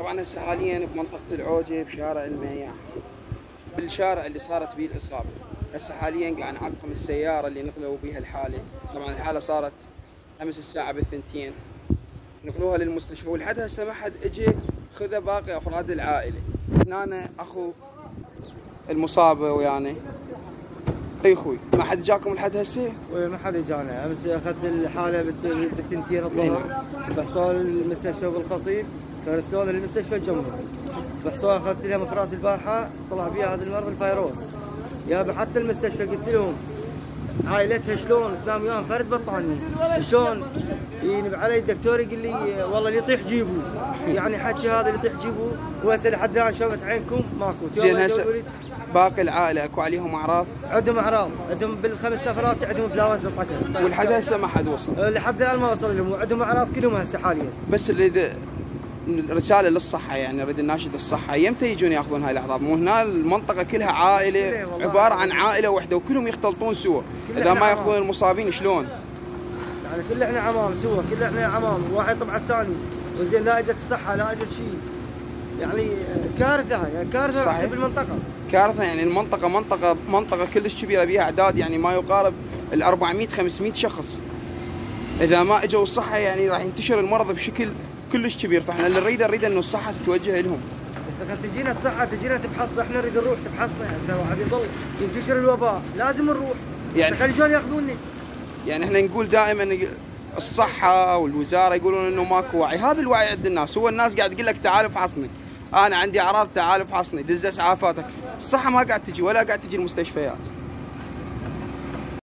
طبعا هسه حاليا بمنطقة العوجة بشارع المياه، بالشارع اللي صارت به الإصابة. هسه حاليا قاعد نعقم السيارة اللي نقلوا بها الحالة. طبعا الحالة صارت أمس الساعة بالثنتين، نقلوها للمستشفى، ولحد هسه ما حد اجى خذ باقي أفراد العائلة. هنا أخو المصابة ويانا. اي اخوي، ما حد جاكم لحد هسه؟ ما حد جانا، امس اخذت الحاله بالثنتين الظهر، بحصول المستشفى بالخصيب، فارسلونا للمستشفى الجمهوري. بحصول اخذت لها مفراس البارحه، طلع بيها هذا المرض الفيروس. يا حتى المستشفى قلت لهم عائلتها شلون تنام وياهم فرد بطاني، شلون ينب علي الدكتور يقول لي والله اللي يطيح جيبوه، يعني حكي هذا اللي يطيح جيبوه، وهسه لحد الان شوفت عينكم ماكو. زين هسه باقي العائله اكو عليهم اعراض؟ عندهم اعراض، عندهم بالخمس نفرات عندهم انفلونزا طقت، ولحد هسه ما حد وصل؟ لحد الان ما وصل لهم، وعندهم اعراض كلهم هسه حاليا. بس نريد رساله للصحه، يعني نريد نناشد الصحه، يمتى يجون ياخذون هاي الاعراض؟ مو هنا المنطقه كلها عائله، عباره عن عائله واحده وكلهم يختلطون سوا، اذا ما ياخذون المصابين شلون؟ يعني كل احنا عمام سوا، كل احنا عمام، واحد طبع الثاني، وزين لا اجت الصحه لا اجت شيء. يعني كارثه، يعني كارثه صحيح بالمنطقه. كارثه، يعني المنطقه منطقه كلش كبيره بها اعداد يعني ما يقارب ال 400 500 شخص. اذا ما اجوا الصحه يعني راح ينتشر المرض بشكل كلش كبير، فاحنا اللي نريد انه الصحه تتوجه لهم. بس تجينا الصحه، تجينا تبحث، احنا نريد نروح تبحثنا، هسه واحد يضل ينتشر الوباء، لازم نروح. يعني خلي شلون ياخذوني؟ يعني احنا نقول دائما الصحه والوزاره يقولون انه ماكو وعي، هذا الوعي عند الناس، هو الناس قاعد تقول لك تعال افحصني، انا عندي اعراض تعال افحصني، دز اسعافاتك، الصحه ما قاعد تجي ولا قاعد تجي المستشفيات.